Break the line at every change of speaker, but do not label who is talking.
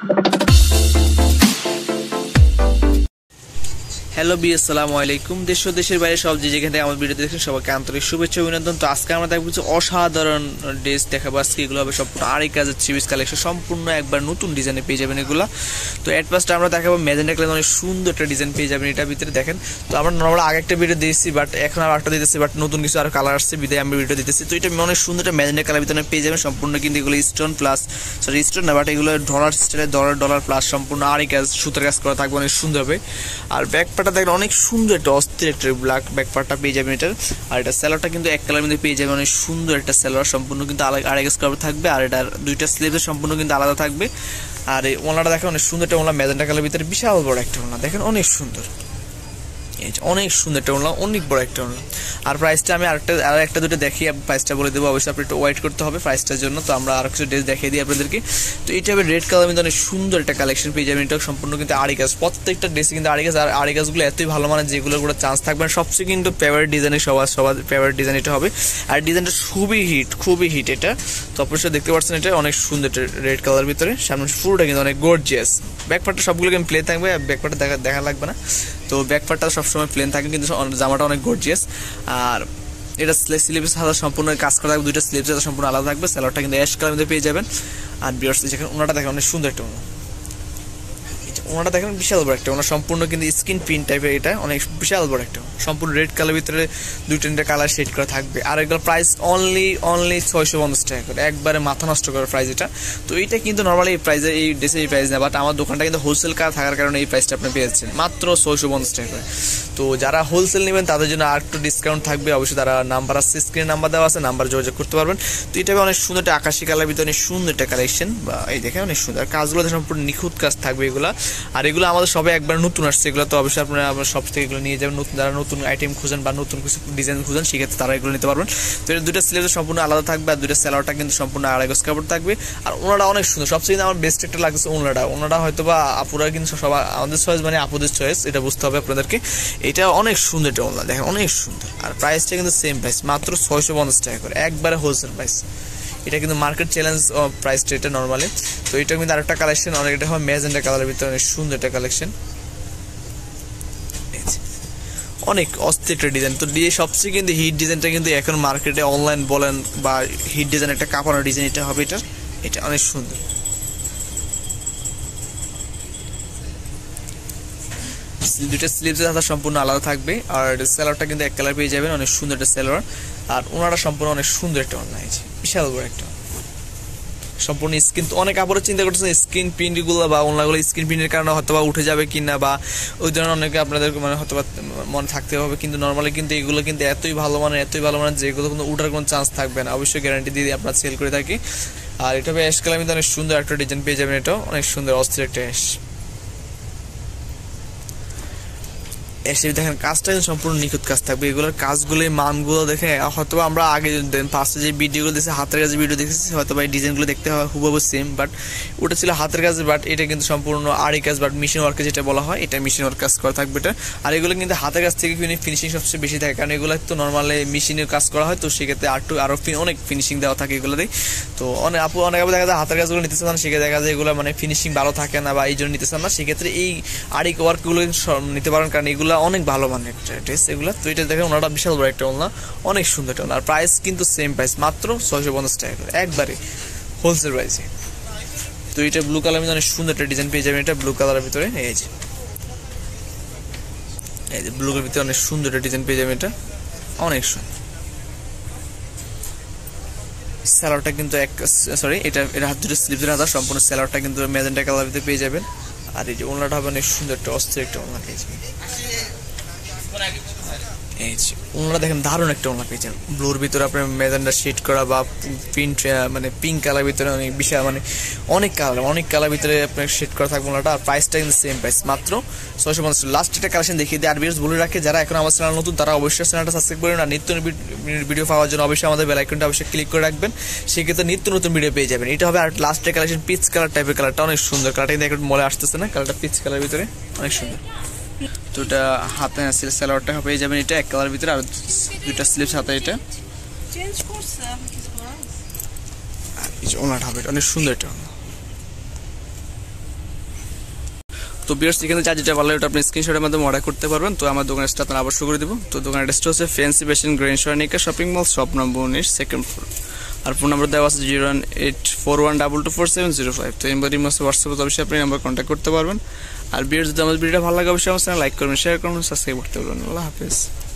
Hello আসসালামু আলাইকুম। দেশ ও দেশের বাইরে সব যেখান থেকে আমার ভিডিও দেখছেন সবাইকে আন্তরিক শুভেচ্ছা অভিনন্দন। তো আজকে আমরা দেখবো অসাধারণ ড্রেস দেখাবো। আজকে এগুলো হবে সম্পূর্ণ আড়াই কাজের থ্রি পিস কালেকশন, সম্পূর্ণ একবার নতুন ডিজাইনে পেয়ে যাবেন এগুলো। তো এট ফার্স্ট আমরা দেখাবো ম্যাজেন্টা কালার, অনেক সুন্দর একটা ডিজাইন পেয়ে যাবেন এটার ভিতরে। দেখেন, তো আমরা নর্মাল আগে একটা ভিডিও দিয়েছি, বাট এখন আর একটা দিতেছি, বাট নতুন কিছু আর কালার আসছে বিদায় আমি ভিডিও দিতেছি। তো এটা অনেক সুন্দর একটা ম্যাজেন্টা কালার ভিতরে পেয়ে যাবেন সম্পূর্ণ, কিন্তু এগুলো স্টোন প্লাস স্টোন না, বাট এগুলো ডলার স্টাইলে ডলার প্লাস সম্পূর্ণ আড়াই কাজ সুতার কাজ করা থাকবে, অনেক সুন্দর হবে। আর ব্যাকপাটা দেখেন অনেক সুন্দর একটা অস্থির একটা ব্ল্যাক ব্যাকপার্টটা পেয়ে যাবেন এটার। আর এটা স্যালোয়ারটা কিন্তু এক কালার মধ্যে পেয়ে যাবেন, অনেক সুন্দর একটা স্যালোয়ার, সম্পূর্ণ কিন্তু আড়াই গজ কাপড় থাকবে। আর এটার দুইটা স্লিভস সম্পূর্ণ কিন্তু আলাদা থাকবে। আর এই ওনাটা দেখেন অনেক সুন্দর একটা ওনা, ম্যাজেন্টা কালার ভিতরে বিশাল বড় একটা ওনা, দেখেন অনেক সুন্দর, অনেক সুন্দর একটা ওনা, অনেক বড় একটা ওনা। আর প্রাইসটা আমি আর একটা দুটো দেখিয়ে প্রাইসটা বলে দেবো, অবশ্যই আপনি একটু ওয়েট করতে হবে প্রাইসটার জন্য। তো আমরা আর কিছু ড্রেস দেখিয়ে দিই আপনাদেরকে। তো এটা হবে রেড কালার মধ্যে অনেক সুন্দর একটা কালেকশন পেয়ে যাবেন। এটা সম্পূর্ণ কিন্তু আড়াই গাছ, প্রত্যেকটা ড্রেসে কিন্তু আড়াই গাছ। আর আড়াই গাছগুলো এতই ভালো, মানে যেগুলোর করে চান্স থাকবে না। সবচেয়ে কিন্তু ফেভারিট ডিজাইনের সবার ফেভারিট ডিজাইন এটা হবে। আর ডিজাইনটা খুবই হিট এটা। তো অবশ্যই দেখতে পাচ্ছেন এটা অনেক সুন্দর রেড কালার ভিতরে, সামনে পুরোটা কিন্তু অনেক গর্জিয়াস। ব্যাকপার্টটা সবগুলো কিন্তু প্লেন থাকবে, ব্যাকপার্টটা দেখা লাগবে না। তো ব্যাকপার্টটা সবসময় প্লেন থাকে, কিন্তু জামাটা অনেক গর্জিয়াস। আর এটা স্লিভস হাতা সম্পূর্ণ কাজ করা থাকবে, দুইটা স্লিভস হাতা সম্পূর্ণ আলাদা থাকবে। স্যালোয়ারটা কিন্তু অ্যাশ কালার মধ্যে পেয়ে যাবেন। আর বিয়ার্স যেখানে ওনাটা দেখেন অনেক সুন্দর একটা ওনাটা দেখেন বিশাল বড় একটা ওনা, সম্পূর্ণ কিন্তু স্কিন প্রিন্ট টাইপের, এটা অনেক বিশাল বড় একটা সম্পূর্ণ রেড কালার ভিতরে দুই তিনটা কালার শেড করা থাকবে। আর এগুলোর প্রাইস অনলি 650 টাকা করে, একবারে মাথা নষ্ট করার প্রাইস এটা। তো এইটা কিন্তু নর্মালি এই প্রাইসে, এই ড্রেসের এই প্রাইস না, বাট আমার দোকানটা কিন্তু হোলসেল কার থাকার কারণে এই প্রাইসটা আপনি পেয়েছেন মাত্র 650 টাকা করে। তো যারা হোলসেল নেবেন তাদের জন্য আর একটু ডিসকাউন্ট থাকবে, অবশ্যই তারা নাম্বার আছে, স্ক্রিনে নাম্বার দেওয়া আছে, নাম্বার যোগাযোগ করতে পারবেন। তো এটা অনেক সুন্দর একটা আকাশি কালার ভিতরে অনেক সুন্দর একটা কালেকশন, বা এই দেখেন অনেক সুন্দর কাজগুলো সম্পূর্ণ নিখুঁত কাজ থাকবে এগুলা। আর এগুলো আমাদের সবাই একবার নতুন আসছে এগুলো, তো অবশ্যই আপনারা সব থেকে এগুলো নিয়ে যাবেন। নতুন যারা নতুন আইটেম খুঁজেন বা নতুন কিছু ডিজাইন খুঁজেন, সেক্ষেত্রে তারা এগুলো নিতে পারবেন। তো এটা দুইটা স্লিভস সম্পূর্ণ আলাদা থাকবে, আর দুইটা স্যালোয়ারটা কিন্তু সম্পূর্ণ আড়াই গজ কাপড় থাকবে। আর ওনাটা অনেক সুন্দর, সবচেয়ে আমার বেস্ট একটা লাগছে ওনাটা হয়তো বা আপুরা কিন্তু সবাই আমাদের চয়েস, মানে আপুদের চয়েস, এটা বুঝতে হবে আপনাদেরকে। এটা অনেক সুন্দর একটা ওনা, দেখেন অনেক সুন্দর। আর প্রাইসটা কিন্তু সেম প্রাইস, মাত্র 650 টাকা করে, একবারে হোলসেল প্রাইস। এটা কিন্তু মার্কেট চ্যালেঞ্জ প্রাইসটা এটা নর্মালি। তো এটা কিন্তু আরেকটা কালেকশন, অনেক এটা হয় ম্যাজেন্টা কালারের ভিতরে অনেক সুন্দর একটা কালেকশন, অনেক অস্থির একটা ডিজাইন। তো সবচেয়ে কিন্তু হিট ডিজাইনটা কিন্তু এখন মার্কেটে অনলাইন বলেন বা হিট ডিজাইন একটা কাপড়ের ডিজাইন এটা হবে। এটা অনেক সুন্দর। দুইটা স্লিভসের হাতা সম্পূর্ণ আলাদা থাকবে। আর স্যালোয়ারটা কিন্তু এক কালার পেয়ে যাবেন, অনেক সুন্দর একটা স্যালোয়ার। আর ওনাটা সম্পূর্ণ অনেক সুন্দর একটা ওনা, বিশাল বড় একটা সম্পূর্ণ স্ক্রিন। তো অনেক কাপড়ের চিন্তা করতেছেন স্ক্রিন প্রিন্টগুলো বা ওনাগুলো স্ক্রিন প্রিন্টের কারণে হয়তো বা উঠে যাবে কিনা, বা ওই ধরনের অনেকে আপনাদের মানে হয়তো বা মনে থাকতে হবে। কিন্তু নর্মালি কিন্তু এগুলো কিন্তু এতই ভালো মানের যেগুলো কিন্তু উঠার কোনো চান্স থাকবে না, অবশ্যই গ্যারান্টি দিয়ে আপনার সেল করে থাকি। আর এটা হবে অ্যাশ কালার মধ্যে অনেক সুন্দর একটা ডিজাইন পেয়ে যাবেন, এটাও অনেক সুন্দর অস্থির একটা এসে দেখেন কাজটা সম্পূর্ণ নিখুঁত কাজ থাকবে। এগুলোর কাজগুলো মানগুলো দেখে হয়তো আমরা আগে ফার্স্টে যে ভিডিওগুলো দেখছি হাতের কাজে ভিডিও দেখেছি, হয়তো বা এই ডিজাইনগুলো দেখতে হয় হুবহু সেম, বাট ওটা ছিল হাতের কাজে, বাট এটা কিন্তু সম্পূর্ণ আড়াই কাজ, বাট মেশিন ওয়ার্কে যেটা বলা হয় এটা মেশিন ওয়ার্ক কাজ করা থাকবে এটা। আর এগুলো কিন্তু হাতের কাজ থেকে ফিনিশিং সবচেয়ে বেশি থাকে, কারণ এগুলো তো নর্মালি মেশিনের কাজ করা হয়, তো সেক্ষেত্রে আরো অনেক ফিনিশিং দেওয়া থাকে এগুলোতেই। তো অনেক দেখা যায় হাতের কাজগুলো নিতে চান না, সেক্ষেত্রে দেখা যায় এগুলো মানে ফিনিশিং ভালো থাকে না, বা এই জন্য নিতে চান না, সেক্ষেত্রে এই আড়াই ওয়ার্কগুলো নিতে পারেন, কারণ এগুলো অনেক ভালো মানের একটা ড্রেস এগুলো। তো এটা দেখেন ওনাটা বিশাল বড় একটা ওনা, অনেক সুন্দর একটা ওনা। আর প্রাইস কিন্তু সেম প্রাইস, মাত্র 650 টাকা করে, একবারে হোলসেল প্রাইসে। তো এটা ব্লু কালার মধ্যে অনেক সুন্দর একটা ডিজাইন পেয়ে যাবেন, এটা ব্লু কালারের ভিতরে, এই যে ব্লু কালারের ভিতরে অনেক সুন্দর একটা ডিজাইন পেয়ে যাবেন, এটা অনেক সুন্দর। স্যালোয়ারটা কিন্তু এটা হাত দুটো স্লিভসের হাতা, সম্পূর্ণ স্যালোয়ারটা কিন্তু ম্যাজেন্টা কালার ভিতরে পেয়ে যাবেন। আর এই যে ওনাটা হবে অনেক সুন্দর একটা অস্থির একটা ওনা পেয়ে যাবেন। ওনারা দেখেন দারুণ একটা ওনা পেয়ে যাবেন, ব্লুর ভিতরে আপনার ম্যাজেন্টা শেড করা বা প্রিন্ট মানে পিঙ্ক কালার ভিতরে অনেক বিশাল মানে অনেক কালার ভিতরে আপনার শেড করা থাকবে ওনাটা। আর প্রাইসটা কিন্তু সেম প্রাইস, মাত্র 650। লাস্ট একটা কালেকশন দেখিয়ে দিই। আর বিয়ার্স বলে রাখে যারা এখন আমার চ্যানেল নতুন তারা অবশ্যই চ্যানেলটা সাবস্ক্রাইব করবেন, আর নিত্য ভিডিও পাওয়ার জন্য অবশ্যই আমাদের বেল আইকনটা অবশ্যই ক্লিক করে রাখবেন, সেক্ষেত্রে নিত্য নতুন ভিডিও পেয়ে যাবেন। এটা হবে আর লাস্টের কালেকশন পিচ কালার টাইপের, কালারটা অনেক সুন্দর, কালারটা কিন্তু একটু মলে আসতেছে না, কালারটা পিচ কালার ভিতরে অনেক সুন্দর। তো এটা হাতে স্যালোয়ারটা পেয়ে যাবেন এটা এক কালার ভিতরে, আর দুইটা স্লিভস হাতে এটা ওনাটা হবে অনেক সুন্দর এটা।
তো বিয়ার্স এখানে যা যেটা ভালো ওটা আপনি স্ক্রিনশটের মাধ্যমে অর্ডার করতে পারবেন। তো আমার দোকানের স্টাফ আপনার আবার শুরু করে দিব। তো দোকানের অ্যাড্রেসটা হচ্ছে ফ্যান্সি ফ্যাশন গ্র্যান্ড সোয়ানিকা shopping mall, shop number 19, second floor. আর ফোন নাম্বার দেওয়া আছে 01841224705। তো এই নাম্বারে হোয়াটসঅ্যাপে অবশ্যই আপনি নাম্বার কন্ট্যাক্ট করতে পারবেন। আর বিয়ার্স যদি আমাদের ভিডিওটা ভালো লাগে অবশ্যই আমার চ্যানেল লাইক করবেন, শেয়ার করবেন, সাবস্ক্রাইব করতে পারবেন। আল্লাহ হাফেজ।